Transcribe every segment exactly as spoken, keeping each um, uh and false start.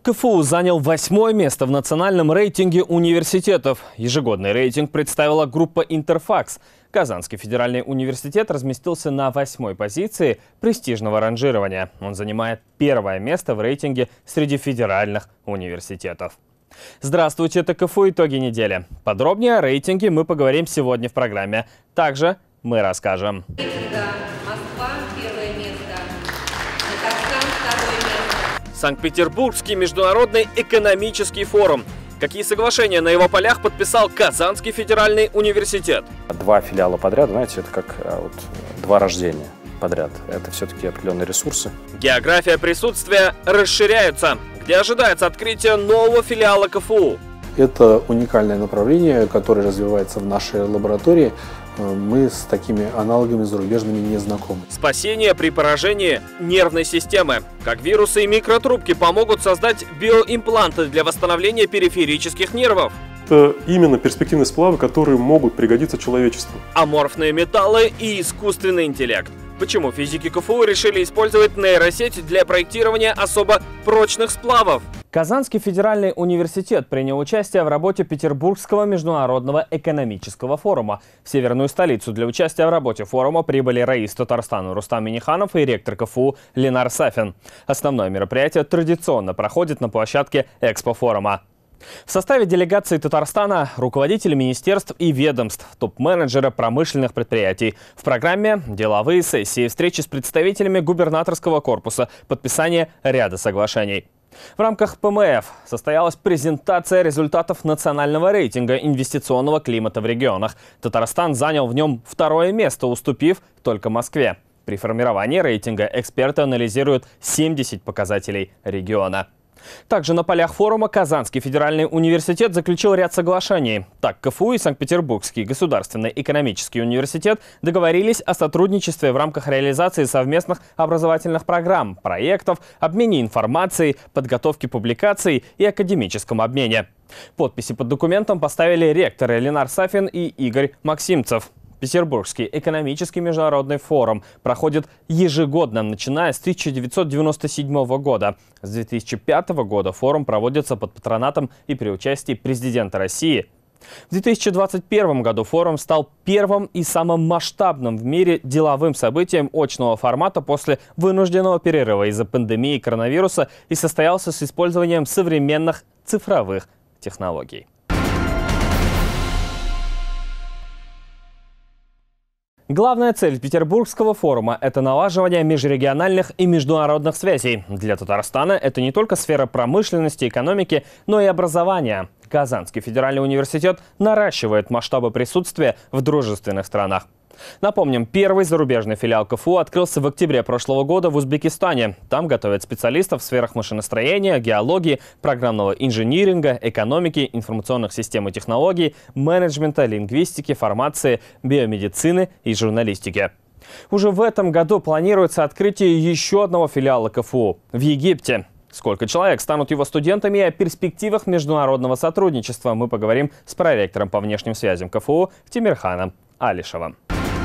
КФУ занял восьмое место в национальном рейтинге университетов. Ежегодный рейтинг представила группа «Интерфакс». Казанский федеральный университет разместился на восьмой позиции престижного ранжирования. Он занимает первое место в рейтинге среди федеральных университетов. Здравствуйте, это КФУ «Итоги недели». Подробнее о рейтинге мы поговорим сегодня в программе. Также мы расскажем. Москва – первое место. Татарстан – второе место. Санкт-Петербургский международный экономический форум. Какие соглашения на его полях подписал Казанский федеральный университет? Два филиала подряд, знаете, это как вот, два рождения подряд. Это все-таки определенные ресурсы. География присутствия расширяется. Где ожидается открытие нового филиала КФУ? Это уникальное направление, которое развивается в нашей лаборатории. Мы с такими аналогами зарубежными не знакомы. Спасение при поражении нервной системы. Как вирусы и микротрубки помогут создать биоимпланты для восстановления периферических нервов. Это именно перспективные сплавы, которые могут пригодиться человечеству. Аморфные металлы и искусственный интеллект. Почему физики КФУ решили использовать нейросеть для проектирования особо прочных сплавов? Казанский федеральный университет принял участие в работе Петербургского международного экономического форума. В северную столицу для участия в работе форума прибыли раис Татарстана Рустам Минниханов и ректор КФУ Ленар Сафин. Основное мероприятие традиционно проходит на площадке Экспо-форума. В составе делегации Татарстана руководители министерств и ведомств, топ-менеджеры промышленных предприятий. В программе деловые сессии, встречи с представителями губернаторского корпуса, подписание ряда соглашений. В рамках ПМФ состоялась презентация результатов национального рейтинга инвестиционного климата в регионах. Татарстан занял в нем второе место, уступив только Москве. При формировании рейтинга эксперты анализируют семьдесят показателей региона. Также на полях форума Казанский федеральный университет заключил ряд соглашений. Так, КФУ и Санкт-Петербургский государственный экономический университет договорились о сотрудничестве в рамках реализации совместных образовательных программ, проектов, обмене информацией, подготовки публикаций и академическом обмене. Подписи под документом поставили ректоры Ленар Сафин и Игорь Максимцев. Петербургский экономический международный форум проходит ежегодно, начиная с тысяча девятьсот девяносто седьмого года. С две тысячи пятого года форум проводится под патронатом и при участии президента России. В две тысячи двадцать первом году форум стал первым и самым масштабным в мире деловым событием очного формата после вынужденного перерыва из-за пандемии коронавируса и состоялся с использованием современных цифровых технологий. Главная цель Петербургского форума – это налаживание межрегиональных и международных связей. Для Татарстана это не только сфера промышленности, экономики, но и образования. Казанский федеральный университет наращивает масштабы присутствия в дружественных странах. Напомним, первый зарубежный филиал КФУ открылся в октябре прошлого года в Узбекистане. Там готовят специалистов в сферах машиностроения, геологии, программного инжиниринга, экономики, информационных систем и технологий, менеджмента, лингвистики, фармации, биомедицины и журналистики. Уже в этом году планируется открытие еще одного филиала КФУ в Египте. Сколько человек станут его студентами и о перспективах международного сотрудничества мы поговорим с проректором по внешним связям КФУ Тимирханом Алишевым.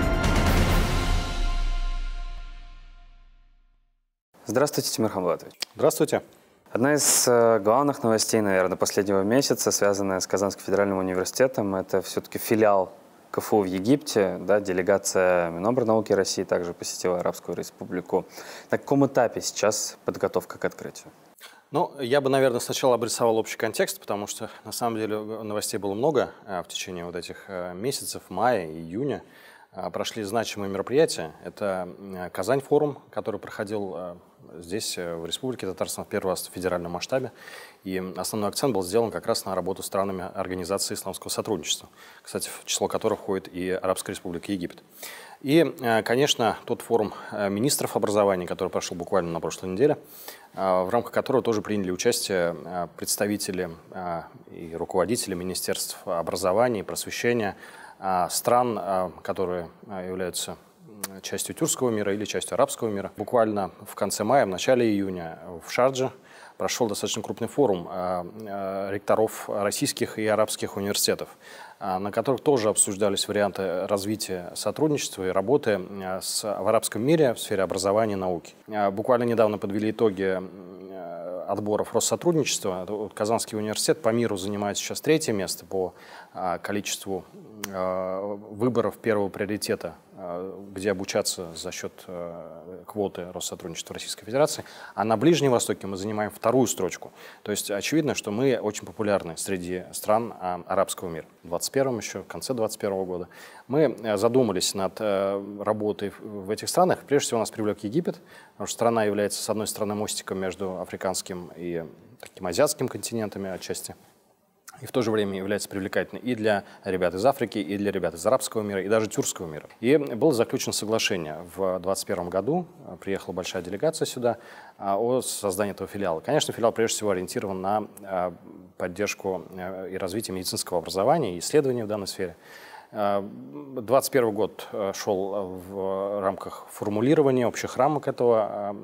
Здравствуйте, Тимирхан Булатович. Здравствуйте. Одна из э, главных новостей, наверное, последнего месяца, связанная с Казанским федеральным университетом, это все-таки филиал КФУ в Египте. Да, делегация Минобрнауки России также посетила Арабскую Республику. На каком этапе сейчас подготовка к открытию? Ну, я бы, наверное, сначала обрисовал общий контекст, потому что, на самом деле, новостей было много в течение вот этих месяцев, мая и июня. Прошли значимые мероприятия. Это Казань-форум, который проходил здесь, в Республике Татарстан, в первый раз в федеральном масштабе. И основной акцент был сделан как раз на работу с странами Организации исламского сотрудничества, кстати, в число которых входит и Арабская Республика Египет. И, конечно, тот форум министров образования, который прошел буквально на прошлой неделе, в рамках которого тоже приняли участие представители и руководители министерств образования и просвещения стран, которые являются частью тюркского мира или частью арабского мира. Буквально в конце мая, в начале июня в Шардже прошел достаточно крупный форум ректоров российских и арабских университетов, на которых тоже обсуждались варианты развития сотрудничества и работы с, в арабском мире в сфере образования и науки. Буквально недавно подвели итоги отборов Россотрудничества. Казанский университет по миру занимает сейчас третье место по количеству выборов первого приоритета, где обучаться за счет квоты Россотрудничества Российской Федерации, а на Ближнем Востоке мы занимаем вторую строчку. То есть очевидно, что мы очень популярны среди стран арабского мира. В двадцать первом еще, в конце двадцать первого года мы задумались над работой в этих странах. Прежде всего нас привлек Египет, потому что страна является, с одной стороны, мостиком между африканским и таким азиатским континентами отчасти, и в то же время является привлекательной и для ребят из Африки, и для ребят из арабского мира, и даже тюркского мира. И было заключено соглашение. В двадцать первом году приехала большая делегация сюда о создании этого филиала. Конечно, филиал прежде всего ориентирован на поддержку и развитие медицинского образования и исследований в данной сфере. двадцать первый год шел в рамках формулирования общих рамок этого,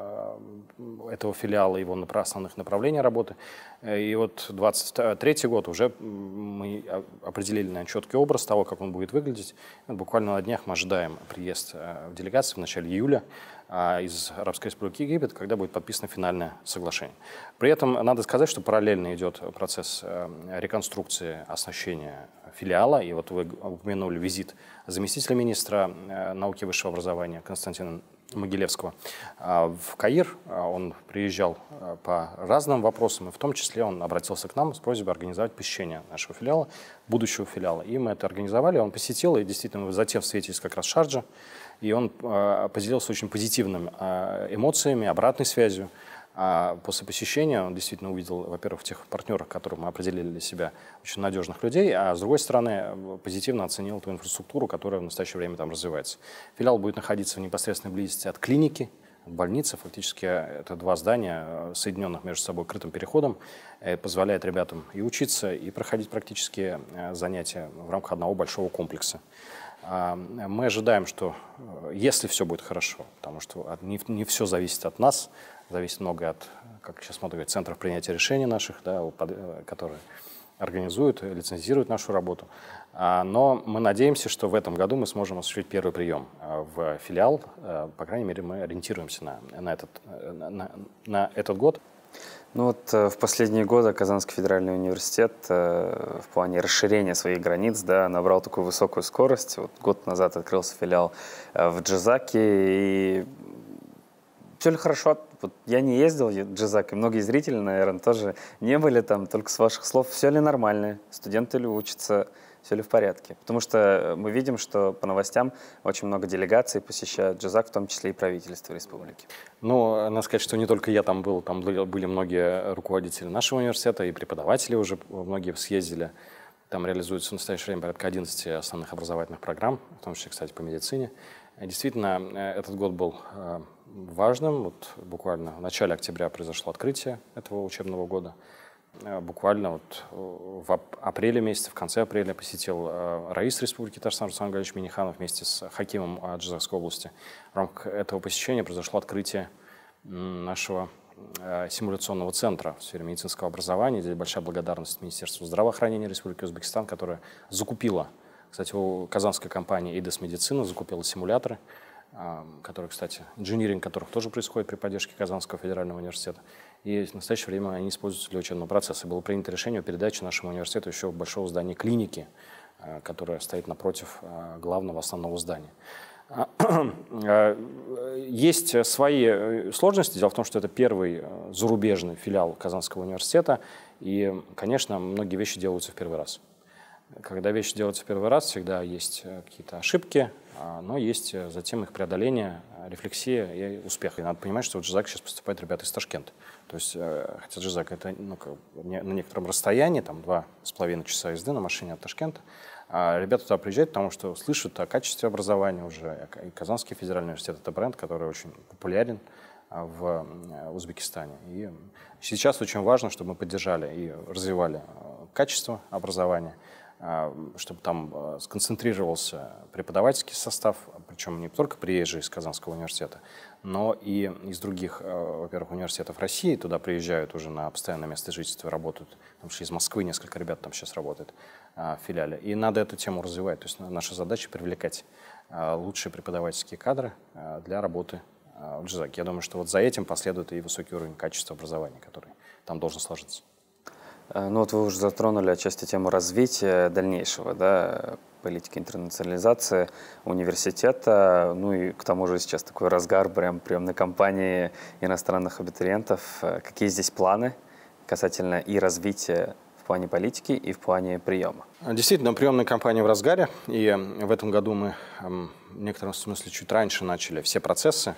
этого филиала, его основных направлений работы. И вот двадцать третий год уже мы определили, наверное, четкий образ того, как он будет выглядеть. Буквально на днях мы ожидаем приезд в делегации в начале июля из Арабской Республики Египет, когда будет подписано финальное соглашение. При этом надо сказать, что параллельно идет процесс реконструкции, оснащения филиала. И вот вы упомянули визит заместителя министра науки и высшего образования Константина Могилевского в Каир. Он приезжал по разным вопросам, и в том числе он обратился к нам с просьбой организовать посещение нашего филиала, будущего филиала. И мы это организовали, он посетил, и действительно мы затем встретились как раз в Шардже, и он поделился очень позитивными эмоциями, обратной связью. А после посещения он действительно увидел, во-первых, в тех партнерах, которых мы определили для себя, очень надежных людей, а с другой стороны, позитивно оценил ту инфраструктуру, которая в настоящее время там развивается. Филиал будет находиться в непосредственной близости от клиники, от больницы. Фактически это два здания, соединенных между собой крытым переходом, позволяет ребятам и учиться, и проходить практические занятия в рамках одного большого комплекса. Мы ожидаем, что если все будет хорошо, потому что не, не все зависит от нас, зависит много от, как сейчас много говорят, центров принятия решений наших, да, которые организуют, лицензируют нашу работу. Но мы надеемся, что в этом году мы сможем осуществить первый прием в филиал. По крайней мере, мы ориентируемся на, на, этот, на, на этот год. Ну вот в последние годы Казанский федеральный университет в плане расширения своих границ, да, набрал такую высокую скорость. Вот год назад открылся филиал в Джизаке, и все ли хорошо? Вот я не ездил в Джизак, и многие зрители, наверное, тоже не были там, только с ваших слов, все ли нормально, студенты ли учатся, все ли в порядке? Потому что мы видим, что по новостям очень много делегаций посещают Джизак, в том числе и правительство республики. Ну, надо сказать, что не только я там был, там были многие руководители нашего университета, и преподаватели уже многие съездили. Там реализуется в настоящее время порядка одиннадцати основных образовательных программ, в том числе, кстати, по медицине. Действительно, этот год был важным. Вот буквально в начале октября произошло открытие этого учебного года. Буквально вот в апреле месяце, в конце апреля посетил раис Республики Татарстан Руслан Галич Миниханов вместе с хакимом Джизакской области. В рамках этого посещения произошло открытие нашего симуляционного центра в сфере медицинского образования. Здесь большая благодарность Министерству здравоохранения Республики Узбекистан, которая закупила, кстати, у казанской компании «Эйдес Медицина» закупила симуляторы, которые, кстати, инжиниринг которых тоже происходит при поддержке Казанского федерального университета. И в настоящее время они используются для учебного процесса. Было принято решение о передаче нашему университету еще большого здания клиники, которое стоит напротив главного основного здания. Есть свои сложности. Дело в том, что это первый зарубежный филиал Казанского университета, и, конечно, многие вещи делаются в первый раз. Когда вещи делаются в первый раз, всегда есть какие-то ошибки, но есть затем их преодоление, рефлексия и успех. И надо понимать, что в Джизак сейчас поступают ребята из Ташкента. То есть, хотя Джизак это ну, на некотором расстоянии, там два с половиной часа езды на машине от Ташкента, а ребята туда приезжают, потому что слышат о качестве образования уже. И Казанский федеральный университет — это бренд, который очень популярен в Узбекистане. И сейчас очень важно, чтобы мы поддержали и развивали качество образования, чтобы там сконцентрировался преподавательский состав, причем не только приезжие из Казанского университета, но и из других, во-первых, университетов России. Туда приезжают уже на постоянное место жительства и работают, в том числе из Москвы несколько ребят там сейчас работают в филиале. И надо эту тему развивать. То есть наша задача — привлекать лучшие преподавательские кадры для работы в Джизаке. Я думаю, что вот за этим последует и высокий уровень качества образования, который там должен сложиться. Ну вот вы уже затронули отчасти тему развития дальнейшего, да, политики интернационализации университета, ну и к тому же сейчас такой разгар прям приемной кампании иностранных абитуриентов. Какие здесь планы касательно и развития в плане политики и в плане приема? Действительно, приемная кампания в разгаре, и в этом году мы в некотором смысле чуть раньше начали все процессы.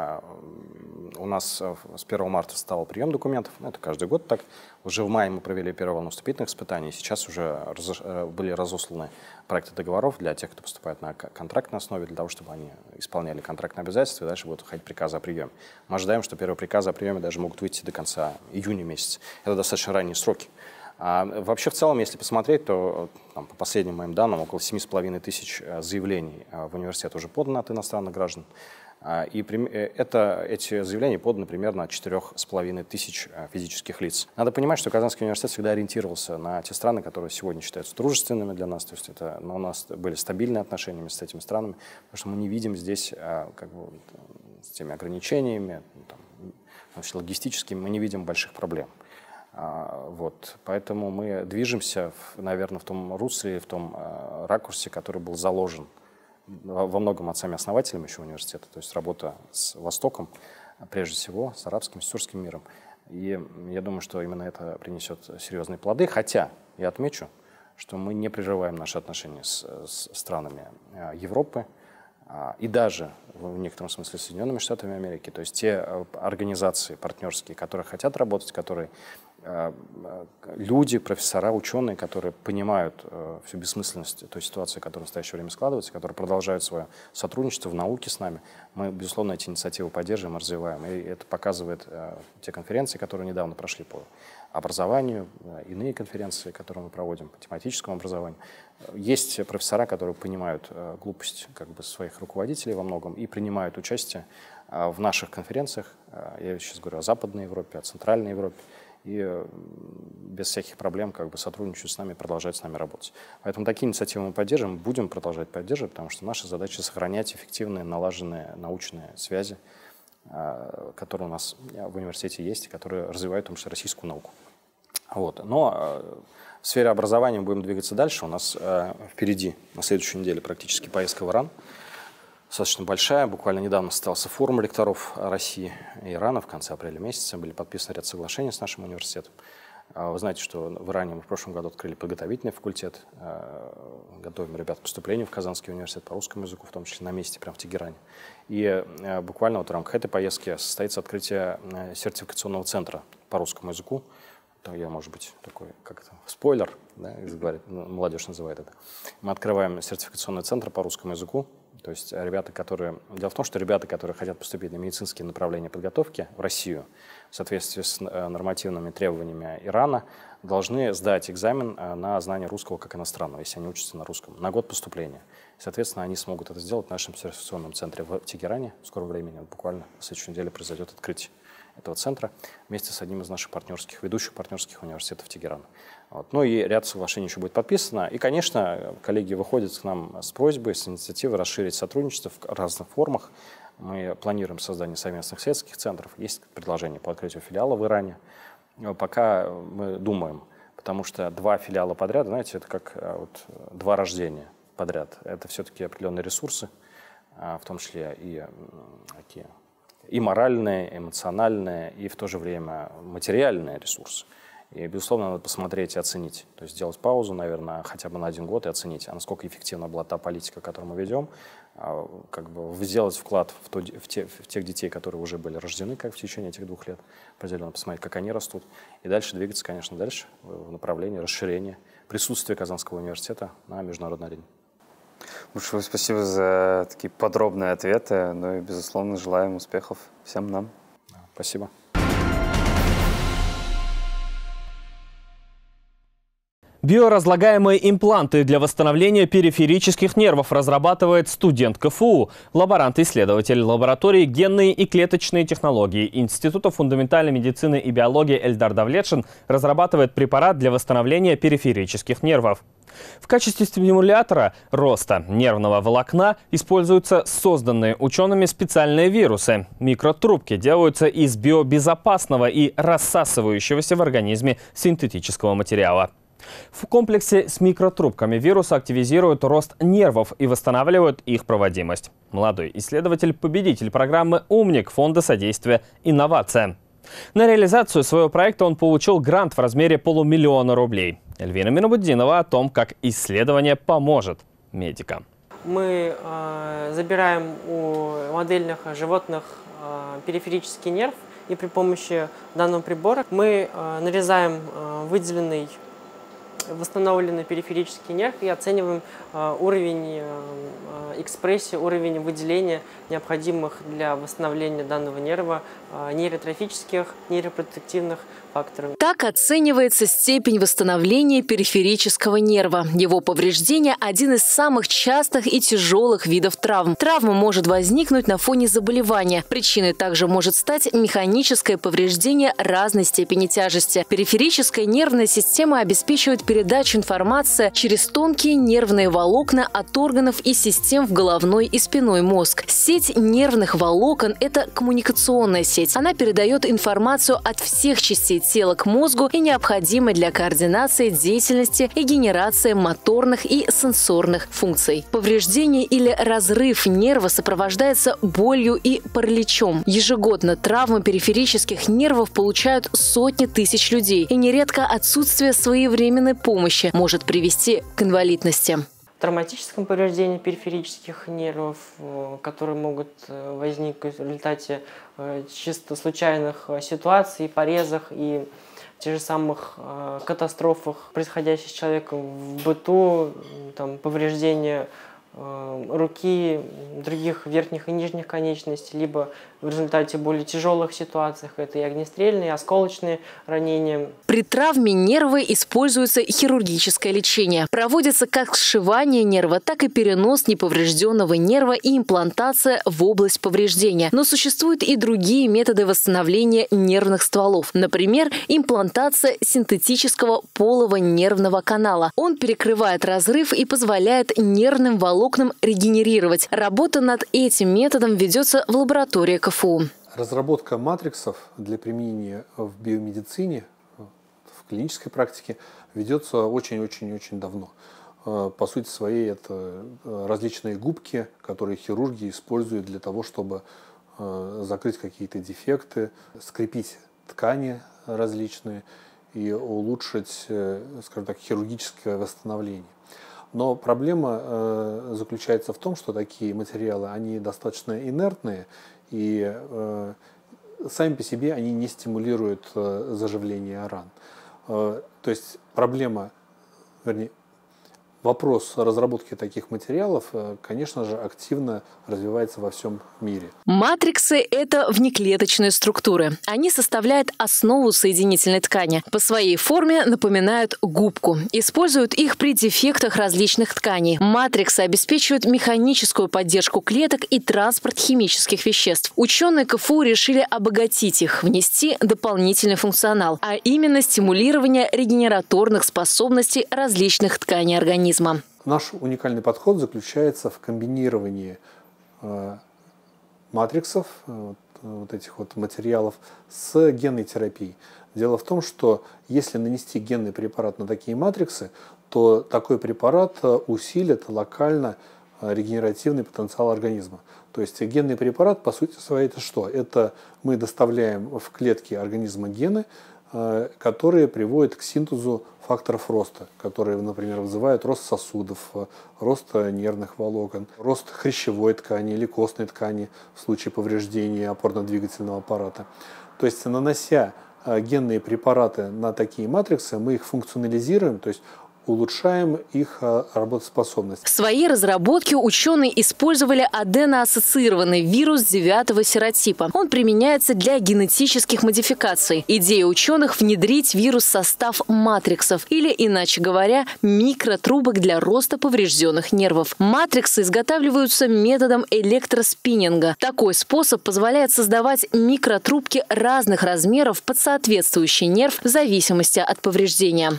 У нас с первого марта стал прием документов, это каждый год так. Уже в мае мы провели первую волну вступительных испытаний, сейчас уже раз, были разосланы проекты договоров для тех, кто поступает на контрактной основе, для того, чтобы они исполняли контрактные обязательства, и дальше будут выходить приказы о приеме. Мы ожидаем, что первые приказы о приеме даже могут выйти до конца июня месяца. Это достаточно ранние сроки. А вообще, в целом, если посмотреть, то там, по последним моим данным, около семи с половиной тысяч заявлений в университет уже подано от иностранных граждан. И это, эти заявления поданы примерно от четырёх с половиной тысяч физических лиц. Надо понимать, что Казанский университет всегда ориентировался на те страны, которые сегодня считаются дружественными для нас. То есть это, но у нас были стабильные отношения с этими странами, потому что мы не видим здесь, как бы, с теми ограничениями, там, вообще логистическими, мы не видим больших проблем. Вот. Поэтому мы движемся, наверное, в том русле, в том ракурсе, который был заложен во многом отцами-основателями еще университета, то есть работа с Востоком, прежде всего, с арабским, с тюркским миром. И я думаю, что именно это принесет серьезные плоды, хотя я отмечу, что мы не прерываем наши отношения с, с странами Европы и даже в некотором смысле с Соединенными Штатами Америки, то есть те организации партнерские, которые хотят работать, которые люди, профессора, ученые, которые понимают э, всю бессмысленность той ситуации, которая в настоящее время складывается, которые продолжают свое сотрудничество в науке с нами. Мы, безусловно, эти инициативы поддерживаем и развиваем. И это показывает э, те конференции, которые недавно прошли по образованию, э, иные конференции, которые мы проводим по тематическому образованию. Есть профессора, которые понимают э, глупость как бы, своих руководителей во многом и принимают участие э, в наших конференциях. Э, я сейчас говорю о Западной Европе, о Центральной Европе. И без всяких проблем как бы сотрудничают с нами, продолжают с нами работать. Поэтому такие инициативы мы поддерживаем, будем продолжать поддерживать, потому что наша задача сохранять эффективные, налаженные научные связи, которые у нас в университете есть, и которые развивают в том числе российскую науку. Вот. Но в сфере образования мы будем двигаться дальше. У нас впереди на следующей неделе практически поездка в Иран. Достаточно большая. Буквально недавно состоялся форум ректоров России и Ирана в конце апреля месяца. Были подписаны ряд соглашений с нашим университетом. Вы знаете, что в Иране мы в прошлом году открыли подготовительный факультет. Готовим ребят к поступлению в Казанский университет по русскому языку, в том числе на месте, прямо в Тегеране. И буквально вот в рамках этой поездки состоится открытие сертификационного центра по русскому языку. Я, может быть, такой, как это, спойлер, да, молодежь называет это. Мы открываем сертификационный центр по русскому языку. То есть ребята, которые... Дело в том, что ребята, которые хотят поступить на медицинские направления подготовки в Россию, в соответствии с нормативными требованиями Ирана, должны сдать экзамен на знание русского как иностранного, если они учатся на русском, на год поступления. Соответственно, они смогут это сделать в нашем сертификационном центре в Тегеране. В скором времени, буквально в следующей неделе, произойдет открытие этого центра вместе с одним из наших партнерских, ведущих партнерских университетов Тегерана. Вот. Ну и ряд соглашений еще будет подписано. И, конечно, коллеги выходят к нам с просьбой, с инициативой расширить сотрудничество в разных формах. Мы планируем создание совместных исследовательских центров. Есть предложение по открытию филиала в Иране. Пока мы думаем, потому что два филиала подряд, знаете, это как вот, два рождения подряд. Это все-таки определенные ресурсы, в том числе и такие... и моральные, эмоциональные, и в то же время материальные ресурсы. И, безусловно, надо посмотреть и оценить. То есть сделать паузу, наверное, хотя бы на один год и оценить, а насколько эффективна была та политика, которую мы ведем, как бы сделать вклад в, то, в, те, в тех детей, которые уже были рождены как в течение этих двух лет, определенно посмотреть, как они растут, и дальше двигаться, конечно, дальше в направлении расширения присутствия Казанского университета на международной арене. Большое спасибо за такие подробные ответы. Ну и, безусловно, желаем успехов всем нам. Спасибо. Биоразлагаемые импланты для восстановления периферических нервов разрабатывает студент КФУ, лаборант-исследователь лаборатории генные и клеточные технологии Института фундаментальной медицины и биологии Эльдар Давлетшин разрабатывает препарат для восстановления периферических нервов. В качестве стимулятора роста нервного волокна используются созданные учеными специальные вирусы. Микротрубки делаются из биобезопасного и рассасывающегося в организме синтетического материала. В комплексе с микротрубками вируса активизируют рост нервов и восстанавливают их проводимость. Молодой исследователь – победитель программы «Умник» Фонда содействия инновациям. На реализацию своего проекта он получил грант в размере полумиллиона рублей. Эльвина Минобуддинова о том, как исследование поможет медикам. Мы э, забираем у модельных животных э, периферический нерв, и при помощи данного прибора мы э, нарезаем э, выделенный восстановленный периферический нерв и оцениваем э, уровень э, экспрессии, уровень выделения необходимых для восстановления данного нерва э, нейротрофических, нейропротективных факторов. Так оценивается степень восстановления периферического нерва. Его повреждение – один из самых частых и тяжелых видов травм. Травма может возникнуть на фоне заболевания. Причиной также может стать механическое повреждение разной степени тяжести. Периферическая нервная система обеспечивает передачу информации через тонкие нервные волокна от органов и систем в головной и спинной мозг. Сеть нервных волокон – это коммуникационная сеть. Она передает информацию от всех частей тела к мозгу и необходимой для координации деятельности и генерации моторных и сенсорных функций. Повреждение или разрыв нерва сопровождается болью и параличом. Ежегодно травмы периферических нервов получают сотни тысяч людей, и нередко отсутствие своевременной помощи может привести к инвалидности. Травматическом повреждении периферических нервов, которые могут возникнуть в результате чисто случайных ситуаций, порезах и тех же самых катастрофах, происходящих с человеком в быту, там, повреждения руки, других верхних и нижних конечностей, либо в результате более тяжелых ситуациях это и огнестрельные, и осколочные ранения. При травме нерва используется хирургическое лечение. Проводится как сшивание нерва, так и перенос неповрежденного нерва и имплантация в область повреждения. Но существуют и другие методы восстановления нервных стволов. Например, имплантация синтетического полого нервного канала. Он перекрывает разрыв и позволяет нервным волокнам регенерировать. Работа над этим методом ведется в лаборатории ка эф у. Разработка матриксов для применения в биомедицине, в клинической практике, ведется очень-очень-очень давно. По сути своей, это различные губки, которые хирурги используют для того, чтобы закрыть какие-то дефекты, скрепить ткани различные и улучшить, скажем так, хирургическое восстановление. Но проблема э, заключается в том, что такие материалы, они достаточно инертные, и э, сами по себе они не стимулируют э, заживление ран. Э, то есть проблема, вернее, вопрос разработки таких материалов, конечно же, активно развивается во всем мире. Матриксы – это внеклеточные структуры. Они составляют основу соединительной ткани. По своей форме напоминают губку. Используют их при дефектах различных тканей. Матриксы обеспечивают механическую поддержку клеток и транспорт химических веществ. Ученые ка эф у решили обогатить их, внести дополнительный функционал, а именно стимулирование регенераторных способностей различных тканей организма. Наш уникальный подход заключается в комбинировании э, матриксов, вот, вот этих вот материалов, с генной терапией. Дело в том, что если нанести генный препарат на такие матриксы, то такой препарат усилит локально регенеративный потенциал организма. То есть генный препарат, по сути своей, это что? Это мы доставляем в клетки организма гены, которые приводят к синтезу факторов роста, которые, например, вызывают рост сосудов, рост нервных волокон, рост хрящевой ткани или костной ткани в случае повреждения опорно-двигательного аппарата. То есть, нанося генные препараты на такие матриксы, мы их функционализируем, то есть улучшаем их работоспособность. В своей разработке ученые использовали аденоассоциированный вирус девятого серотипа. Он применяется для генетических модификаций. Идея ученых – внедрить вирус в состав матриксов, или, иначе говоря, микротрубок для роста поврежденных нервов. Матриксы изготавливаются методом электроспиннинга. Такой способ позволяет создавать микротрубки разных размеров под соответствующий нерв в зависимости от повреждения.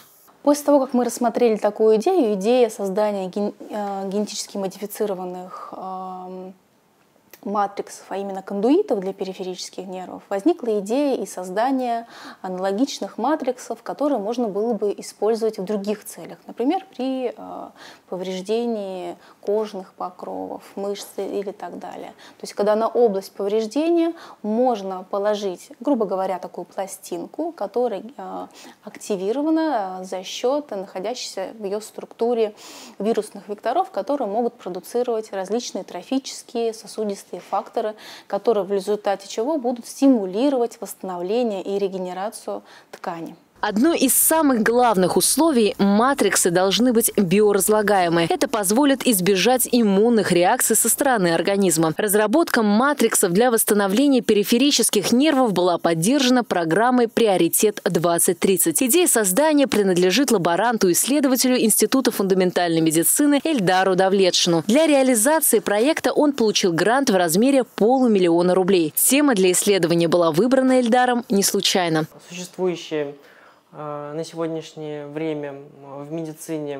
После того, как мы рассмотрели такую идею, идея создания ген, э, генетически модифицированных э, матриксов, а именно кондуитов для периферических нервов, возникла идея и создания аналогичных матриксов, которые можно было бы использовать в других целях, например, при э, повреждении кожных покровов, мышц или так далее. То есть, когда на область повреждения можно положить, грубо говоря, такую пластинку, которая э, активирована за счет находящихся в ее структуре вирусных векторов, которые могут продуцировать различные трофические, сосудистые факторы, которые в результате чего будут стимулировать восстановление и регенерацию ткани. Одно из самых главных условий – матриксы должны быть биоразлагаемы. Это позволит избежать иммунных реакций со стороны организма. Разработка матриксов для восстановления периферических нервов была поддержана программой «Приоритет двадцать тридцать». Идея создания принадлежит лаборанту-исследователю Института фундаментальной медицины Эльдару Давлетшину. Для реализации проекта он получил грант в размере полумиллиона рублей. Тема для исследования была выбрана Эльдаром не случайно. Существующие на сегодняшнее время в медицине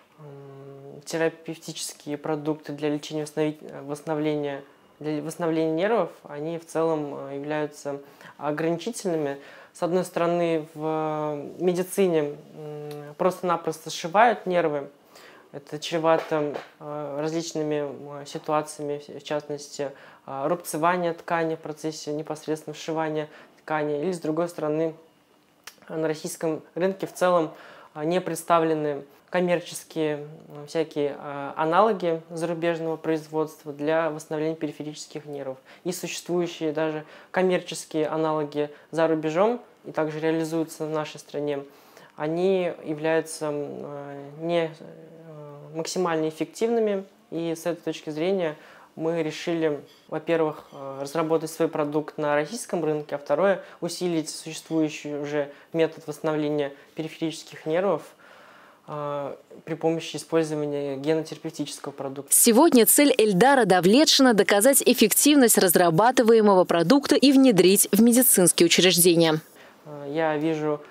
терапевтические продукты для лечения восстановления, для восстановления нервов, они в целом являются ограничительными. С одной стороны, в медицине просто-напросто сшивают нервы. Это чревато различными ситуациями, в частности, рубцевание ткани в процессе непосредственно сшивания ткани. Или, с другой стороны, на российском рынке в целом не представлены коммерческие всякие аналоги зарубежного производства для восстановления периферических нервов. И существующие даже коммерческие аналоги за рубежом, и также реализуются в нашей стране, они являются не максимально эффективными. И с этой точки зрения мы решили, во-первых, разработать свой продукт на российском рынке, а второе, усилить существующий уже метод восстановления периферических нервов э, при помощи использования генотерапевтического продукта. Сегодня цель Эльдара Давлетшина – доказать эффективность разрабатываемого продукта и внедрить в медицинские учреждения. Я вижу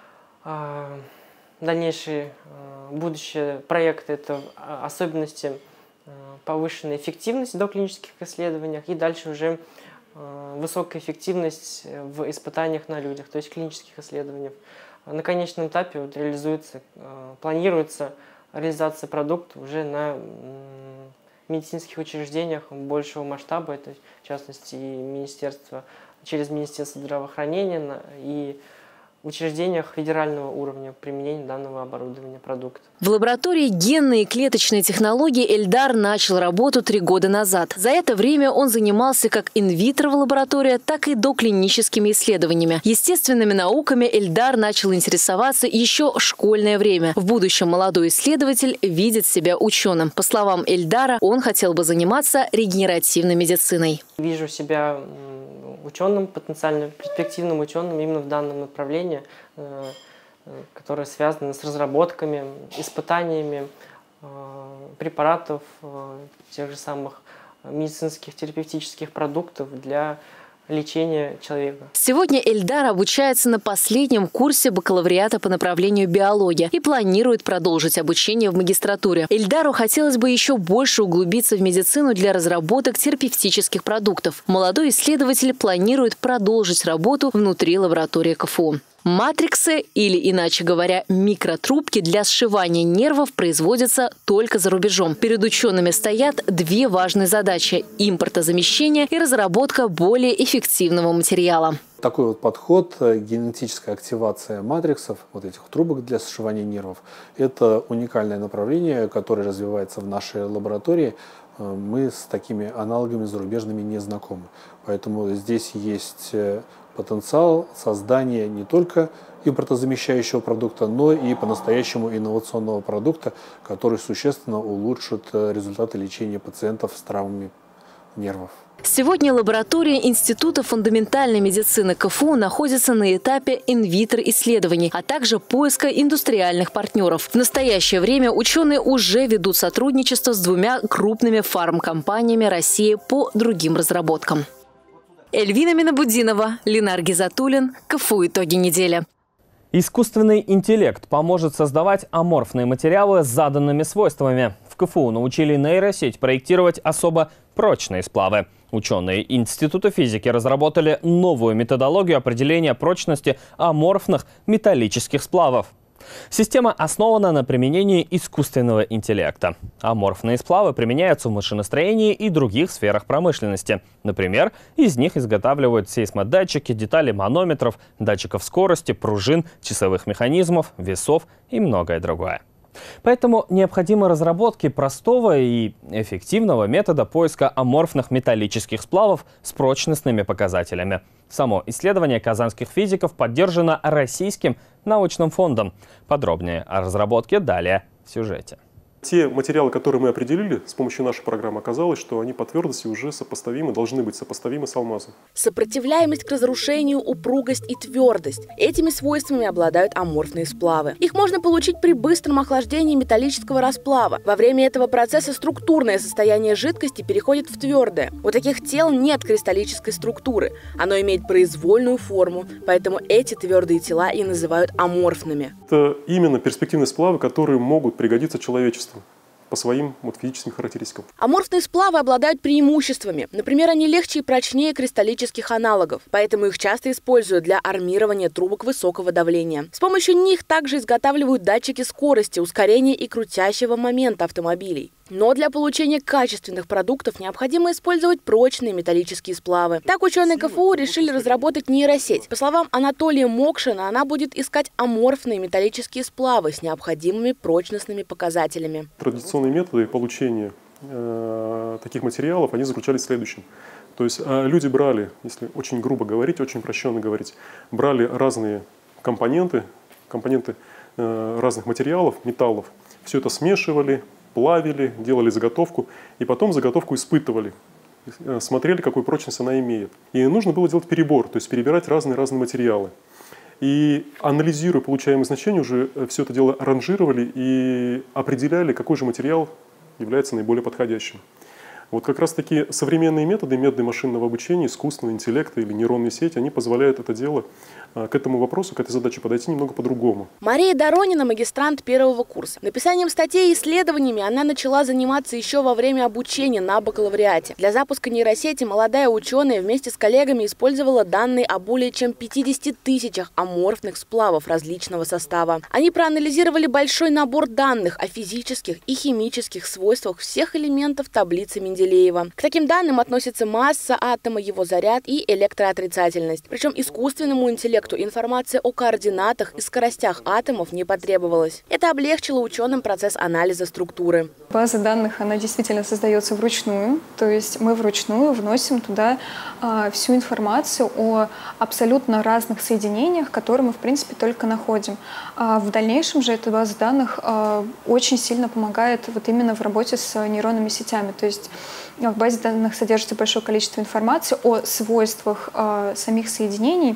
э, дальнейшее э, будущее проекта, это особенности повышенная эффективность в доклинических исследованиях и дальше уже э, высокая эффективность в испытаниях на людях, то есть клинических исследованиях. На конечном этапе вот реализуется, э, планируется реализация продукта уже на э, медицинских учреждениях большего масштаба, это в частности и министерство, через Министерство здравоохранения на, и учреждениях федерального уровня применения данного оборудования продукта. В лаборатории генной и клеточной технологии Эльдар начал работу три года назад. За это время он занимался как инвитро в лаборатории, так и доклиническими исследованиями. Естественными науками Эльдар начал интересоваться еще в школьное время. В будущем молодой исследователь видит себя ученым. По словам Эльдара, он хотел бы заниматься регенеративной медициной. Вижу себя ученым, потенциально перспективным ученым именно в данном направлении, которое связано с разработками, испытаниями препаратов, тех же самых медицинских терапевтических продуктов для лечения человека. Сегодня Эльдар обучается на последнем курсе бакалавриата по направлению биология и планирует продолжить обучение в магистратуре. Эльдару хотелось бы еще больше углубиться в медицину для разработок терапевтических продуктов. Молодой исследователь планирует продолжить работу внутри лаборатории КФУ. Матриксы, или, иначе говоря, микротрубки для сшивания нервов производятся только за рубежом. Перед учеными стоят две важные задачи – импортозамещение и разработка более эффективного материала. Такой вот подход, генетическая активация матриксов, вот этих трубок для сшивания нервов, это уникальное направление, которое развивается в нашей лаборатории. Мы с такими аналогами зарубежными не знакомы. Поэтому здесь есть потенциал создания не только импортозамещающего продукта, но и по-настоящему инновационного продукта, который существенно улучшит результаты лечения пациентов с травмами нервов. Сегодня лаборатория Института фундаментальной медицины КФУ находится на этапе инвитро-исследований, а также поиска индустриальных партнеров. В настоящее время ученые уже ведут сотрудничество с двумя крупными фармкомпаниями России по другим разработкам. Эльвина Минабудинова, Ленар Гизатуллин, КФУ «Итоги недели». Искусственный интеллект поможет создавать аморфные материалы с заданными свойствами. В КФУ научили нейросеть проектировать особо прочные сплавы. Ученые Института физики разработали новую методологию определения прочности аморфных металлических сплавов. Система основана на применении искусственного интеллекта. Аморфные сплавы применяются в машиностроении и других сферах промышленности. Например, из них изготавливают сейсмодатчики, детали манометров, датчиков скорости, пружин, часовых механизмов, весов и многое другое. Поэтому необходимы разработки простого и эффективного метода поиска аморфных металлических сплавов с прочностными показателями. Само исследование казанских физиков поддержано Российским научным фондом. Подробнее о разработке далее в сюжете. Те материалы, которые мы определили с помощью нашей программы, оказалось, что они по твердости уже сопоставимы, должны быть сопоставимы с алмазом. Сопротивляемость к разрушению, упругость и твердость. Этими свойствами обладают аморфные сплавы. Их можно получить при быстром охлаждении металлического расплава. Во время этого процесса структурное состояние жидкости переходит в твердое. У таких тел нет кристаллической структуры. Оно имеет произвольную форму, поэтому эти твердые тела и называют аморфными. Это именно перспективные сплавы, которые могут пригодиться человечеству по своим вот, физическим характеристикам. Аморфные сплавы обладают преимуществами. Например, они легче и прочнее кристаллических аналогов, поэтому их часто используют для армирования трубок высокого давления. С помощью них также изготавливают датчики скорости, ускорения и крутящего момента автомобилей. Но для получения качественных продуктов необходимо использовать прочные металлические сплавы. Так ученые КФУ решили разработать нейросеть. По словам Анатолия Мокшина, она будет искать аморфные металлические сплавы с необходимыми прочностными показателями. Традиционные методы получения э, таких материалов, они заключались в следующем. То есть э, люди брали, если очень грубо говорить, очень упрощенно говорить, брали разные компоненты, компоненты э, разных материалов, металлов, все это смешивали, плавили, делали заготовку, и потом заготовку испытывали, смотрели, какую прочность она имеет. И нужно было делать перебор, то есть перебирать разные-разные материалы. И анализируя получаемые значения, уже все это дело ранжировали и определяли, какой же материал является наиболее подходящим. Вот как раз таки современные методы, методы машинного обучения, искусственного интеллекта или нейронные сети, они позволяют это дело к этому вопросу, к этой задаче подойти немного по-другому. Мария Доронина – магистрант первого курса. Написанием статей и исследованиями она начала заниматься еще во время обучения на бакалавриате. Для запуска нейросети молодая ученая вместе с коллегами использовала данные о более чем пятидесяти тысячах аморфных сплавов различного состава. Они проанализировали большой набор данных о физических и химических свойствах всех элементов таблицы Менделеева. К таким данным относятся масса атома, его заряд и электроотрицательность. Причем искусственному интеллекту информация о координатах и скоростях атомов не потребовалась. Это облегчило ученым процесс анализа структуры. База данных, она действительно создается вручную, то есть мы вручную вносим туда а, всю информацию о абсолютно разных соединениях, которые мы, в принципе, только находим. А в дальнейшем же эта база данных а, очень сильно помогает вот именно в работе с нейронными сетями, то есть в базе данных содержится большое количество информации о свойствах а, самих соединений.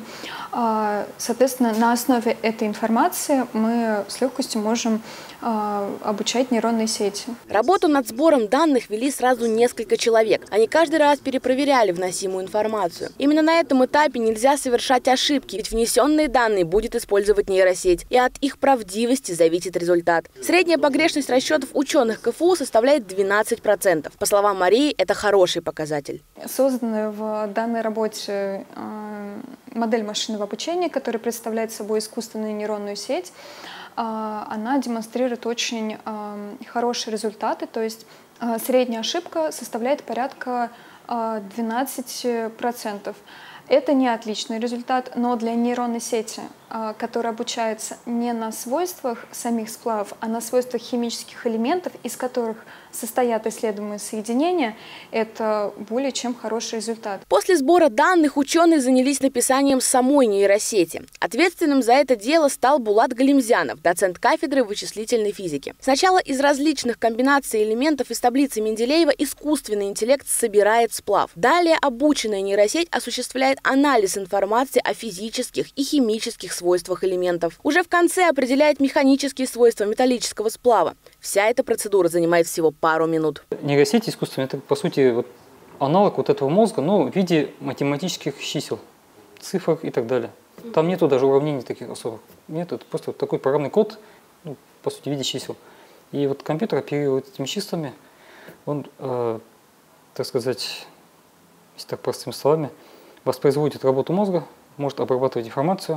А, соответственно, на основе этой информации мы с легкостью можем а, обучать нейронные сети. Работу над сбором данных вели сразу несколько человек. Они каждый раз перепроверяли вносимую информацию. Именно на этом этапе нельзя совершать ошибки, ведь внесенные данные будет использовать нейросеть, и от их правдивости зависит результат. Средняя погрешность расчетов ученых КФУ составляет двенадцать процентов. По словам Марии, это хороший показатель. Созданная в данной работе э, модель машинного обучения, которая представляет собой искусственную нейронную сеть, э, она демонстрирует очень э, хорошие результаты, то есть э, средняя ошибка составляет порядка э, двенадцати процентов. Это не отличный результат, но для нейронной сети, которая обучается не на свойствах самих сплавов, а на свойствах химических элементов, из которых состоят исследуемые соединения, это более чем хороший результат. После сбора данных ученые занялись написанием самой нейросети. Ответственным за это дело стал Булат Галимзянов, доцент кафедры вычислительной физики. Сначала из различных комбинаций элементов из таблицы Менделеева искусственный интеллект собирает сплав. Далее обученная нейросеть осуществляет анализ информации о физических и химических свойствах элементов. Уже в конце определяет механические свойства металлического сплава. Вся эта процедура занимает всего пару минут. Нейросеть искусственная – это, по сути, вот аналог вот этого мозга, но в виде математических чисел, цифр и так далее. Там нету даже уравнений таких особых. Нет, это просто вот такой программный код, ну, по сути, в виде чисел. И вот компьютер оперирует этими числами, он, э, так сказать, если так простыми словами, воспроизводит работу мозга, может обрабатывать информацию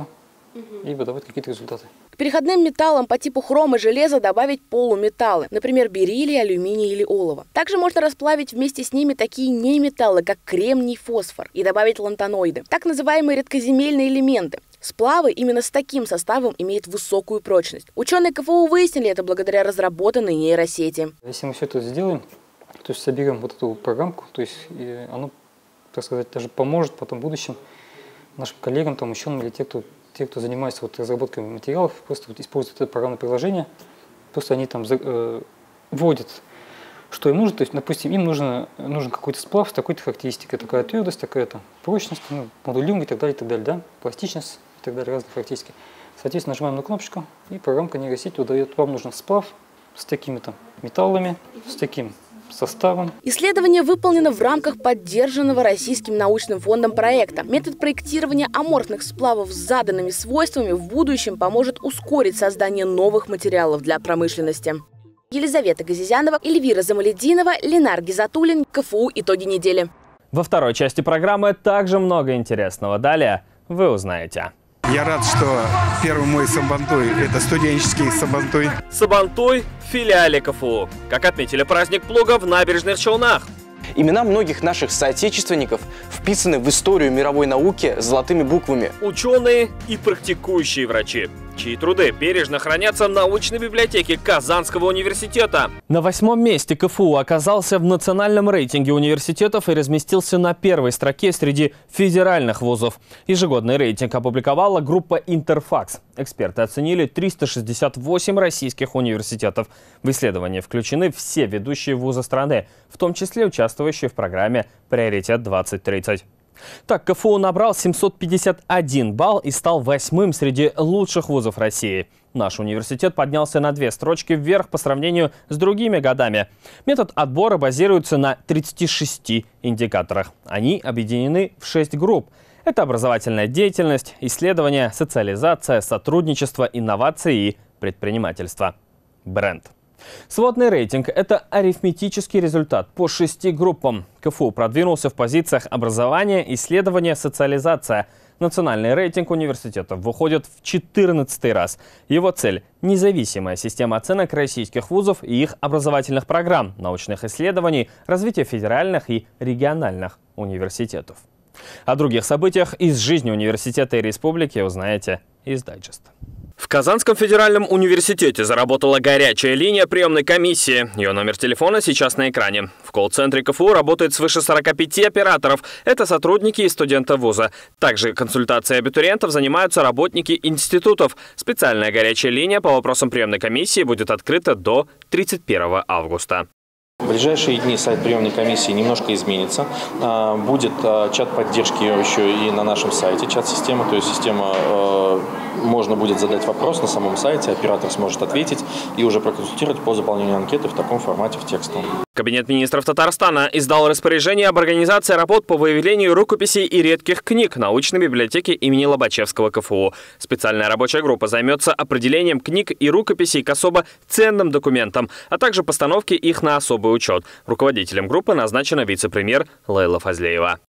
и выдавать какие-то результаты. К переходным металлам по типу хрома и железа добавить полуметаллы, например, бериллий, алюминий или олово. Также можно расплавить вместе с ними такие неметаллы, как кремний, фосфор, и добавить лантаноиды, так называемые редкоземельные элементы. Сплавы именно с таким составом имеют высокую прочность. Ученые КФУ выяснили это благодаря разработанной нейросети. Если мы все это сделаем, то есть соберем вот эту программку, то есть и оно, так сказать, даже поможет потом в будущем нашим коллегам, там, ученым или те, кто Те, кто занимается вот разработкой материалов, просто вот используют это программное приложение, просто они там э, вводят, что им нужно. То есть, допустим, им нужно, нужен какой-то сплав с такой-то характеристикой, такая твердость, такая-то прочность, ну, модулируем и так далее, и так далее, да, пластичность и так далее, разные характеристики. Соответственно, нажимаем на кнопочку, и программка нейросети выдает, вам нужен сплав с такими-то металлами, с таким составом. Исследование выполнено в рамках поддержанного Российским научным фондом проекта. Метод проектирования аморфных сплавов с заданными свойствами в будущем поможет ускорить создание новых материалов для промышленности. Елизавета Газизянова, Эльвира Замалетдинова, Ленар Гизатуллин, КФУ «Итоги недели». Во второй части программы также много интересного. Далее вы узнаете. Я рад, что первый мой сабантуй – это студенческий сабантуй. Сабантуй в филиале КФУ. Как отметили праздник плуга в Набережных Челнах. Имена многих наших соотечественников вписаны в историю мировой науки золотыми буквами. Ученые и практикующие врачи, чьи труды бережно хранятся в научной библиотеке Казанского университета. На восьмом месте КФУ оказался в национальном рейтинге университетов и разместился на первой строке среди федеральных вузов. Ежегодный рейтинг опубликовала группа «Интерфакс». Эксперты оценили триста шестьдесят восемь российских университетов. В исследование включены все ведущие вузы страны, в том числе участвующие в программе «Приоритет двадцать тридцать». Так, КФУ набрал семьсот пятьдесят один балл и стал восьмым среди лучших вузов России. Наш университет поднялся на две строчки вверх по сравнению с другими годами. Метод отбора базируется на тридцати шести индикаторах. Они объединены в шесть групп. Это образовательная деятельность, исследования, социализация, сотрудничество, инновации и предпринимательство. Бренд. Сводный рейтинг – это арифметический результат по шести группам. КФУ продвинулся в позициях образования, исследования, социализация. Национальный рейтинг университетов выходит в четырнадцатый раз. Его цель – независимая система оценок российских вузов и их образовательных программ, научных исследований, развития федеральных и региональных университетов. О других событиях из жизни университета и республики узнаете из дайджеста. В Казанском федеральном университете заработала горячая линия приемной комиссии. Ее номер телефона сейчас на экране. В колл-центре КФУ работает свыше сорока пяти операторов. Это сотрудники и студенты вуза. Также консультацией абитуриентов занимаются работники институтов. Специальная горячая линия по вопросам приемной комиссии будет открыта до тридцать первого августа. В ближайшие дни сайт приемной комиссии немножко изменится. Будет чат поддержки еще и на нашем сайте, чат-система. То есть система, можно будет задать вопрос на самом сайте, оператор сможет ответить и уже проконсультировать по заполнению анкеты в таком формате, в текстовом. Кабинет министров Татарстана издал распоряжение об организации работ по выявлению рукописей и редких книг в научной библиотеке имени Лобачевского КФУ. Специальная рабочая группа займется определением книг и рукописей к особо ценным документам, а также постановке их на особый учет. Руководителем группы назначена вице-премьер Лейла Фазлеева.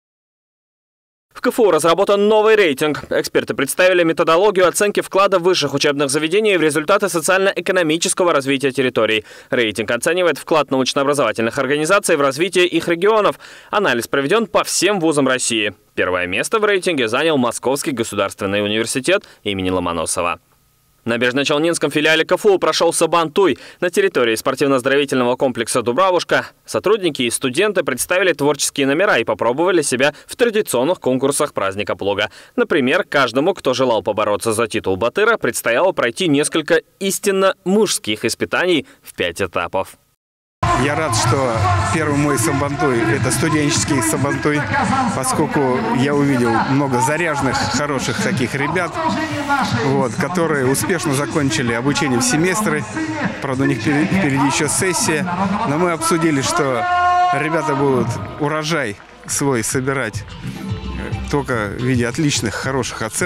В КФУ разработан новый рейтинг. Эксперты представили методологию оценки вклада высших учебных заведений в результаты социально-экономического развития территорий. Рейтинг оценивает вклад научно-образовательных организаций в развитие их регионов. Анализ проведен по всем вузам России. Первое место в рейтинге занял Московский государственный университет имени Ломоносова. В Набережно-Челнинском филиале КФУ прошел Сабантуй. На территории спортивно-оздоровительного комплекса «Дубравушка» сотрудники и студенты представили творческие номера и попробовали себя в традиционных конкурсах праздника плуга. Например, каждому, кто желал побороться за титул батыра, предстояло пройти несколько истинно мужских испытаний в пять этапов. Я рад, что первый мой сабантуй – это студенческий сабантуй, поскольку я увидел много заряженных, хороших таких ребят, вот, которые успешно закончили обучение в семестры. Правда, у них впереди еще сессия, но мы обсудили, что ребята будут урожай свой собирать только в виде отличных, хороших оценок.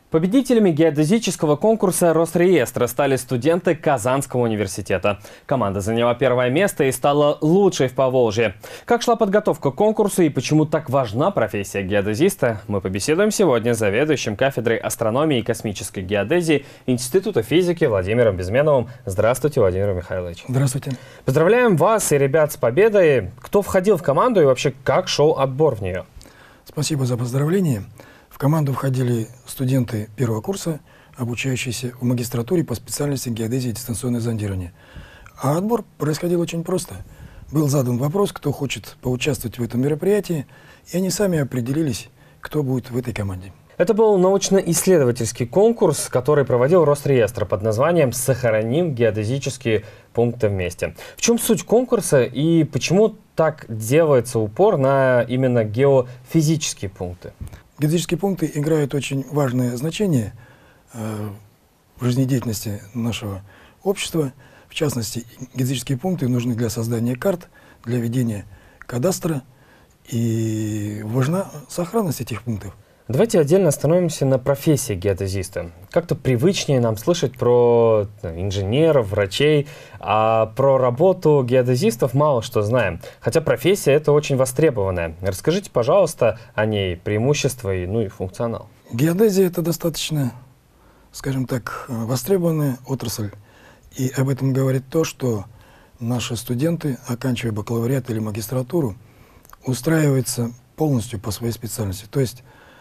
Победителями геодезического конкурса Росреестра стали студенты Казанского университета. Команда заняла первое место и стала лучшей в Поволжье. Как шла подготовка к конкурсу и почему так важна профессия геодезиста, мы побеседуем сегодня с заведующим кафедрой астрономии и космической геодезии Института физики Владимиром Безменовым. Здравствуйте, Владимир Михайлович. Здравствуйте. Поздравляем вас и ребят с победой. Кто входил в команду и вообще как шел отбор в нее? Спасибо за поздравления. В команду входили студенты первого курса, обучающиеся в магистратуре по специальности геодезии и дистанционное зондирование. А отбор происходил очень просто. Был задан вопрос, кто хочет поучаствовать в этом мероприятии, и они сами определились, кто будет в этой команде. Это был научно-исследовательский конкурс, который проводил Росреестр под названием «Сохраним геодезические пункты вместе». В чем суть конкурса и почему так делается упор на именно геофизические пункты? Геодезические пункты играют очень важное значение э, в жизнедеятельности нашего общества. В частности, геодезические пункты нужны для создания карт, для ведения кадастра, и важна сохранность этих пунктов. Давайте отдельно остановимся на профессии геодезиста. Как-то привычнее нам слышать про инженеров, врачей, а про работу геодезистов мало что знаем. Хотя профессия это очень востребованная. Расскажите, пожалуйста, о ней, преимущества и, ну, и функционал. Геодезия это достаточно, скажем так, востребованная отрасль. И об этом говорит то, что наши студенты, оканчивая бакалавриат или магистратуру, устраиваются полностью по своей специальности. То есть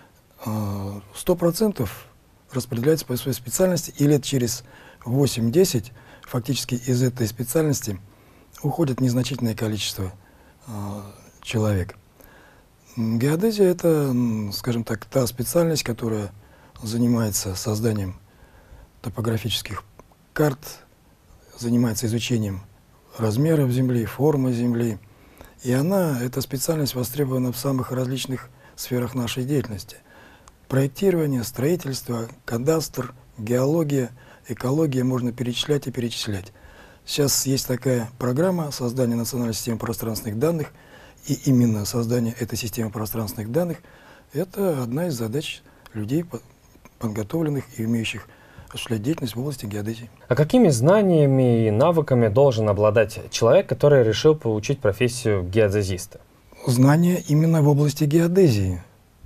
сто процентов распределяется по своей специальности, и лет через восемь-десять фактически из этой специальности уходит незначительное количество э, человек. Геодезия — это, скажем так, та специальность, которая занимается созданием топографических карт, занимается изучением размеров Земли, формы Земли. И она, эта специальность, востребована в самых различных сферах нашей деятельности. Проектирование, строительство, кадастр, геология, экология, можно перечислять и перечислять. Сейчас есть такая программа создания национальной системы пространственных данных, и именно создание этой системы пространственных данных – это одна из задач людей, подготовленных и умеющих осуществлять деятельность в области геодезии. А какими знаниями и навыками должен обладать человек, который решил получить профессию геодезиста? Знания именно в области геодезии.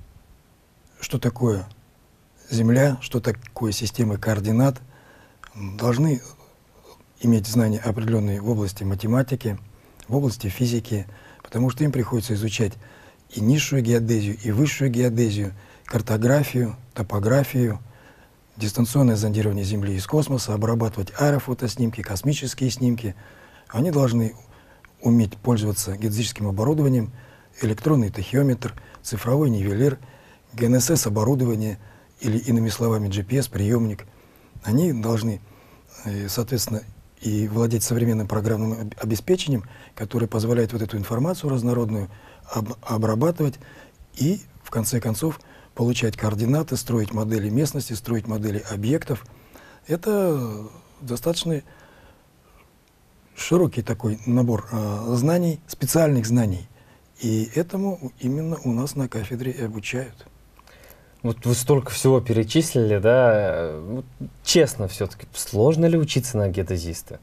Что такое Земля, что такое системы координат, должны иметь знания определенные в области математики, в области физики, потому что им приходится изучать и низшую геодезию, и высшую геодезию, картографию, топографию, дистанционное зондирование Земли из космоса, обрабатывать аэрофотоснимки, космические снимки. Они должны уметь пользоваться геодезическим оборудованием, электронный тахиометр, цифровой нивелир, гэ эн эс эс-оборудование или, иными словами, джи пи эс-приемник. Они должны, соответственно, и владеть современным программным обеспечением, которое позволяет вот эту информацию разнородную об, обрабатывать и, в конце концов, получать координаты, строить модели местности, строить модели объектов. Это достаточно широкий такой набор э, знаний, специальных знаний. И этому именно у нас на кафедре и обучают. Вот вы столько всего перечислили, да? Вот, честно, все-таки сложно ли учиться на геодезиста?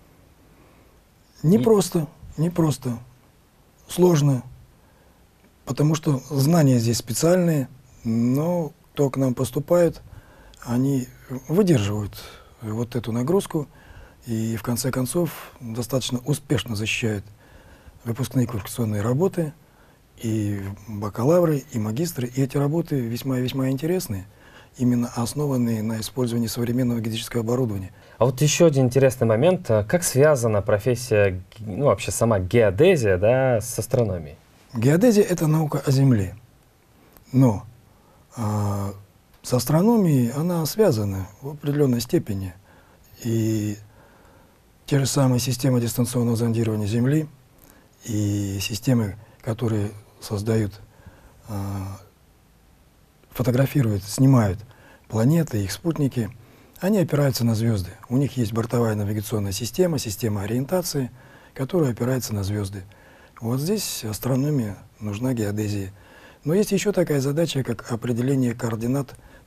Не И... просто, не просто. Сложно. Потому что знания здесь специальные, но кто к нам поступает, они выдерживают вот эту нагрузку и в конце концов достаточно успешно защищают выпускные квалификационные работы, и бакалавры, и магистры. И эти работы весьма и весьма интересные, именно основанные на использовании современного геодезического оборудования. А вот еще один интересный момент. Как связана профессия, ну вообще сама геодезия, да, с астрономией? Геодезия — это наука о Земле. Но а, с астрономией она связана в определенной степени. И те же самые системы дистанционного зондирования Земли и системы, которые создают, э, фотографируют, снимают планеты, их спутники, они опираются на звезды. У них есть бортовая навигационная система, система ориентации, которая опирается на звезды. Вот здесь астрономия нужна геодезии. Но есть еще такая задача, как определение координат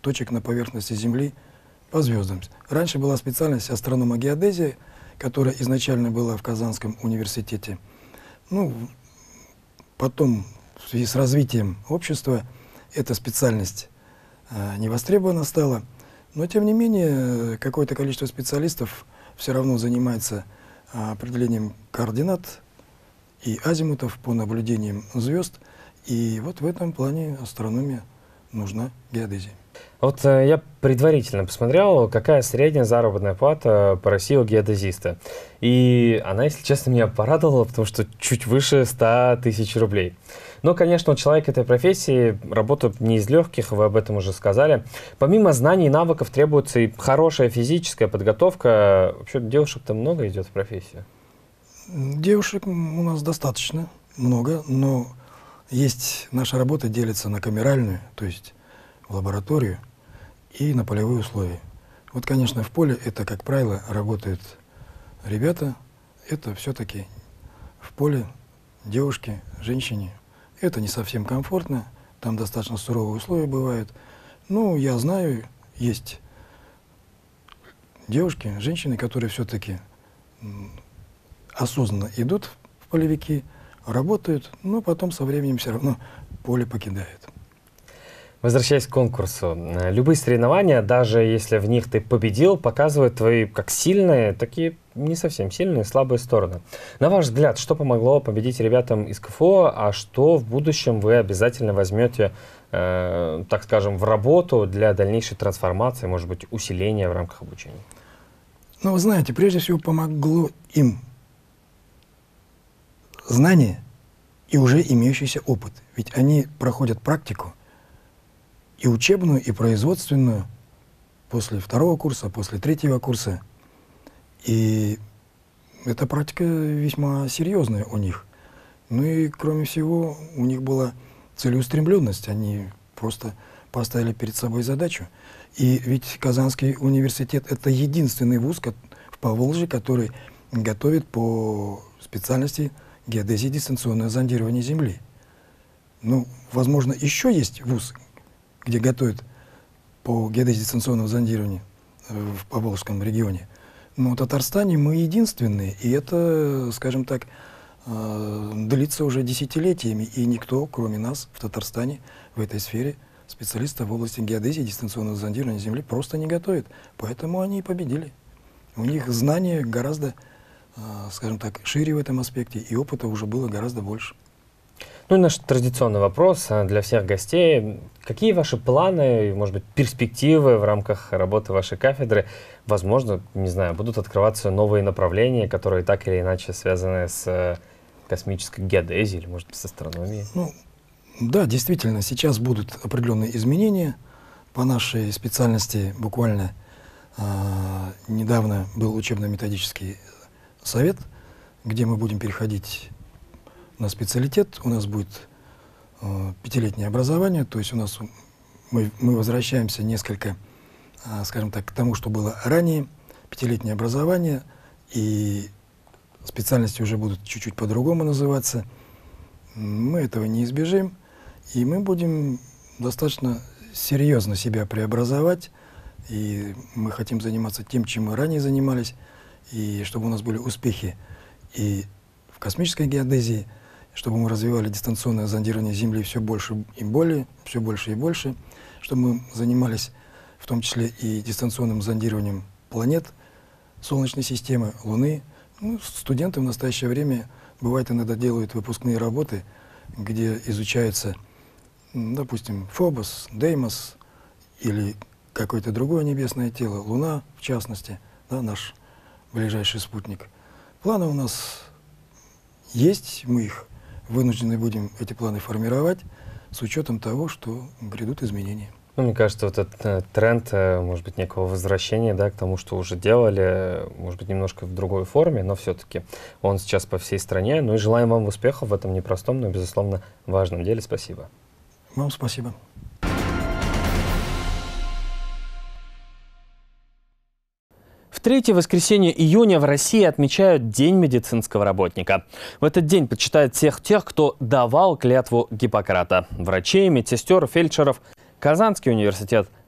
точек на поверхности Земли по звездам. Раньше была специальность астрономогеодезия, которая изначально была в Казанском университете. Ну, потом, в связи с развитием общества, эта специальность э, не востребована стала. Но, тем не менее, какое-то количество специалистов все равно занимается э, определением координат и азимутов по наблюдениям звезд. И вот в этом плане астрономия нужна геодезии. Вот э, я предварительно посмотрел, какая средняя заработная плата по России у геодезиста. И она, если честно, меня порадовала, потому что чуть выше ста тысяч рублей. Но, конечно, у человека этой профессии работа не из легких, вы об этом уже сказали. Помимо знаний и навыков требуется и хорошая физическая подготовка. Вообще девушек-то много идет в профессию? Девушек у нас достаточно много, но есть наша работа делится на камеральную, то есть в лабораторию, и на полевые условия. Вот, конечно, в поле это, как правило, работают ребята, это все-таки в поле девушки, женщине. Это не совсем комфортно, там достаточно суровые условия бывают. Ну, я знаю, есть девушки, женщины, которые все-таки осознанно идут в полевики, работают, но потом со временем все равно поле покидают. Возвращаясь к конкурсу, любые соревнования, даже если в них ты победил, показывают твои как сильные, так и не совсем сильные, слабые стороны. На ваш взгляд, что помогло победить ребятам из ка эф о, а что в будущем вы обязательно возьмете, э, так скажем, в работу для дальнейшей трансформации, может быть, усиления в рамках обучения? Ну, вы знаете, прежде всего помогло им знания и уже имеющийся опыт. Ведь они проходят практику, и учебную, и производственную, после второго курса, после третьего курса. И эта практика весьма серьезная у них. Ну и, кроме всего, у них была целеустремленность. Они просто поставили перед собой задачу. И ведь Казанский университет — это единственный вуз в Поволжье, который готовит по специальности геодезии дистанционное зондирование Земли. Ну, возможно, еще есть вуз, где готовят по геодезии дистанционного зондирования в Поволжском регионе. Но в Татарстане мы единственные, и это, скажем так, длится уже десятилетиями, и никто, кроме нас, в Татарстане в этой сфере специалистов в области геодезии дистанционного зондирования Земли просто не готовит. Поэтому они и победили. У них знания гораздо, скажем так, шире в этом аспекте, и опыта уже было гораздо больше. Ну и наш традиционный вопрос для всех гостей. Какие ваши планы, может быть, перспективы в рамках работы вашей кафедры? Возможно, не знаю, будут открываться новые направления, которые так или иначе связаны с космической геодезией или, может быть, с астрономией? Ну, да, действительно, сейчас будут определенные изменения по нашей специальности. Буквально э, недавно был учебно-методический совет, где мы будем переходить на специалитет. У нас будет э, пятилетнее образование, то есть у нас мы, мы возвращаемся несколько, э, скажем так, к тому, что было ранее. Пятилетнее образование, и специальности уже будут чуть-чуть по-другому называться. Мы этого не избежим, и мы будем достаточно серьезно себя преобразовать, и мы хотим заниматься тем, чем мы ранее занимались, и чтобы у нас были успехи и в космической геодезии, чтобы мы развивали дистанционное зондирование Земли все больше и более, все больше и больше, чтобы мы занимались в том числе и дистанционным зондированием планет Солнечной системы, Луны. Ну, студенты в настоящее время, бывает, иногда делают выпускные работы, где изучаются, допустим, Фобос, Деймос или какое-то другое небесное тело, Луна в частности, да, наш ближайший спутник. Планы у нас есть, мы их вынуждены будем, эти планы, формировать с учетом того, что грядут изменения. Ну, мне кажется, вот этот э, тренд, э, может быть, некого возвращения, да, к тому, что уже делали, может быть, немножко в другой форме, но все-таки он сейчас по всей стране. Ну и желаем вам успехов в этом непростом, но, безусловно, важном деле. Спасибо. Вам спасибо. В третье воскресенье июня в России отмечают День медицинского работника. В этот день почитают всех тех, кто давал клятву Гиппократа. Врачей, медсестер, фельдшеров. Казанский университет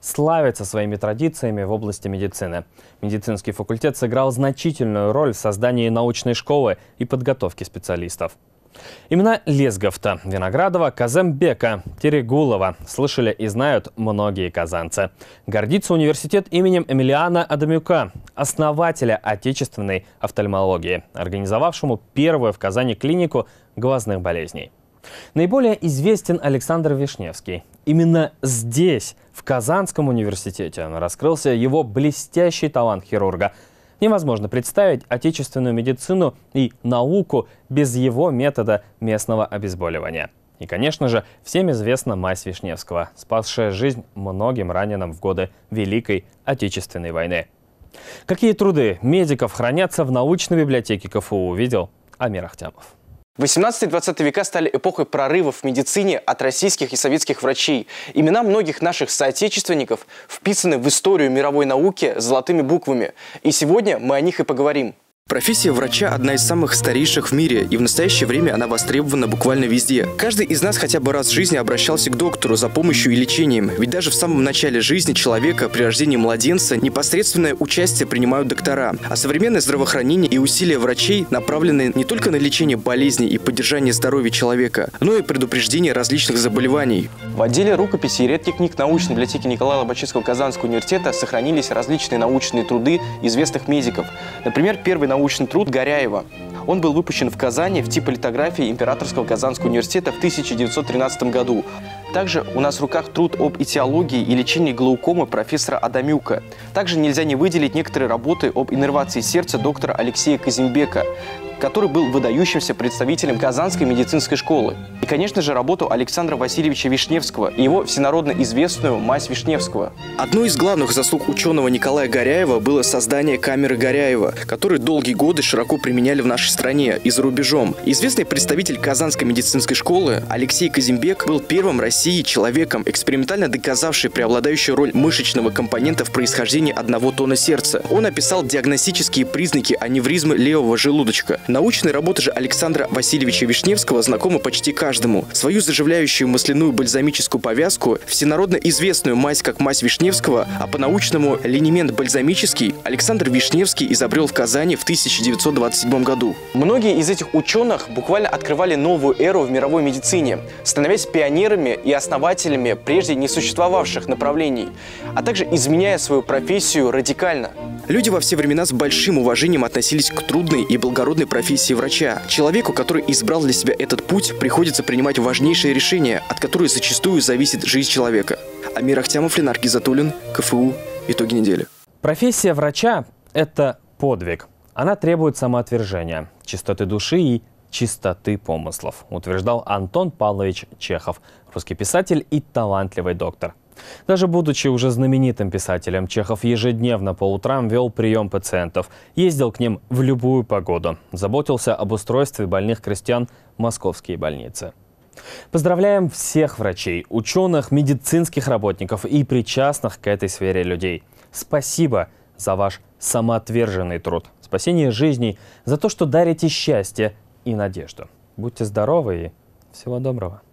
славится своими традициями в области медицины. Медицинский факультет сыграл значительную роль в создании научной школы и подготовке специалистов. Имена Лезговта, Виноградова, Казембека, Терегулова слышали и знают многие казанцы. Гордится университет именем Эмилиана Адамюка, основателя отечественной офтальмологии, организовавшему первую в Казани клинику глазных болезней. Наиболее известен Александр Вишневский. Именно здесь, в Казанском университете, раскрылся его блестящий талант хирурга. Невозможно представить отечественную медицину и науку без его метода местного обезболивания. И, конечно же, всем известна мазь Вишневского, спасшая жизнь многим раненым в годы Великой Отечественной войны. Какие труды медиков хранятся в научной библиотеке КФУ, увидел Амир Ахтямов. восемнадцатый и двадцатый века стали эпохой прорывов в медицине от российских и советских врачей. Имена многих наших соотечественников вписаны в историю мировой науки золотыми буквами. И сегодня мы о них и поговорим. Профессия врача – одна из самых старейших в мире, и в настоящее время она востребована буквально везде. Каждый из нас хотя бы раз в жизни обращался к доктору за помощью и лечением, ведь даже в самом начале жизни человека, при рождении младенца, непосредственное участие принимают доктора. А современное здравоохранение и усилия врачей направлены не только на лечение болезней и поддержание здоровья человека, но и предупреждение различных заболеваний. В отделе рукописи и редких книг научной библиотеки Николая Лобачевского Казанского университета сохранились различные научные труды известных медиков. Например, первый научный труд Горяева. Он был выпущен в Казани в типолитографии Императорского Казанского университета в тысяча девятьсот тринадцатом году. Также у нас в руках труд об этиологии и лечении глаукомы профессора Адамюка. Также нельзя не выделить некоторые работы об иннервации сердца доктора Алексея Казембека, который был выдающимся представителем Казанской медицинской школы. И, конечно же, работу Александра Васильевича Вишневского и его всенародно известную мазь Вишневского. Одной из главных заслуг ученого Николая Горяева было создание камеры Горяева, которую долгие годы широко применяли в нашей стране и за рубежом. Известный представитель Казанской медицинской школы Алексей Казембек был первым в России человеком, экспериментально доказавший преобладающую роль мышечного компонента в происхождении одного тона сердца. Он описал диагностические признаки аневризмы левого желудочка. Научные работы же Александра Васильевича Вишневского знакомы почти каждому. Свою заживляющую масляную бальзамическую повязку, всенародно известную мазь как мазь Вишневского, а по-научному линемент бальзамический, Александр Вишневский изобрел в Казани в тысяча девятьсот двадцать седьмом году. Многие из этих ученых буквально открывали новую эру в мировой медицине, становясь пионерами и основателями прежде не существовавших направлений, а также изменяя свою профессию радикально. Люди во все времена с большим уважением относились к трудной и благородной профессии врача. Человеку, который избрал для себя этот путь, приходится принимать важнейшие решения, от которых зачастую зависит жизнь человека. Амир Ахтямов, Ленар Гизатуллин, КФУ. Итоги недели. Профессия врача – это подвиг. Она требует самоотвержения, чистоты души и чистоты помыслов, утверждал Антон Павлович Чехов, русский писатель и талантливый доктор. Даже будучи уже знаменитым писателем, Чехов ежедневно по утрам вел прием пациентов, ездил к ним в любую погоду, заботился об устройстве больных крестьян в московские больницы. Поздравляем всех врачей, ученых, медицинских работников и причастных к этой сфере людей. Спасибо за ваш самоотверженный труд, спасение жизней, за то, что дарите счастье и надежду. Будьте здоровы и всего доброго.